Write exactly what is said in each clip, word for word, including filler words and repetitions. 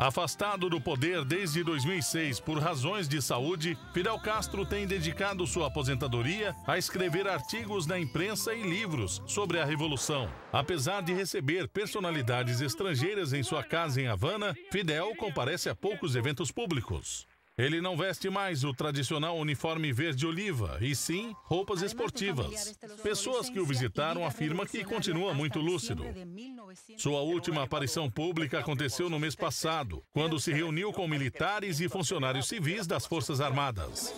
Afastado do poder desde dois mil e seis por razões de saúde, Fidel Castro tem dedicado sua aposentadoria a escrever artigos na imprensa e livros sobre a Revolução. Apesar de receber personalidades estrangeiras em sua casa em Havana, Fidel comparece a poucos eventos públicos. Ele não veste mais o tradicional uniforme verde-oliva, e sim roupas esportivas. Pessoas que o visitaram afirmam que continua muito lúcido. Sua última aparição pública aconteceu no mês passado, quando se reuniu com militares e funcionários civis das Forças Armadas.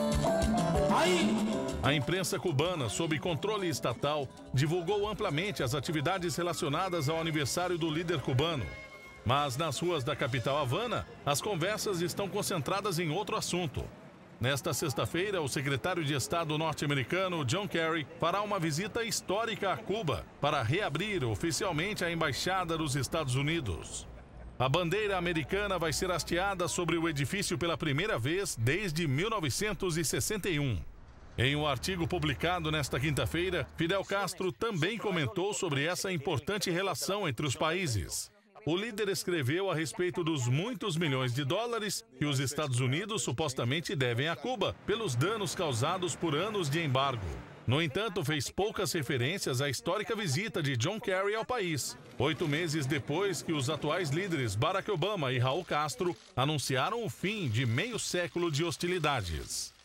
A imprensa cubana, sob controle estatal, divulgou amplamente as atividades relacionadas ao aniversário do líder cubano. Mas nas ruas da capital Havana, as conversas estão concentradas em outro assunto. Nesta sexta-feira, o secretário de Estado norte-americano John Kerry fará uma visita histórica a Cuba para reabrir oficialmente a embaixada dos Estados Unidos. A bandeira americana vai ser hasteada sobre o edifício pela primeira vez desde mil novecentos e sessenta e um. Em um artigo publicado nesta quinta-feira, Fidel Castro também comentou sobre essa importante relação entre os países. O líder escreveu a respeito dos muitos milhões de dólares que os Estados Unidos supostamente devem a Cuba pelos danos causados por anos de embargo. No entanto, fez poucas referências à histórica visita de John Kerry ao país, oito meses depois que os atuais líderes Barack Obama e Raul Castro anunciaram o fim de meio século de hostilidades.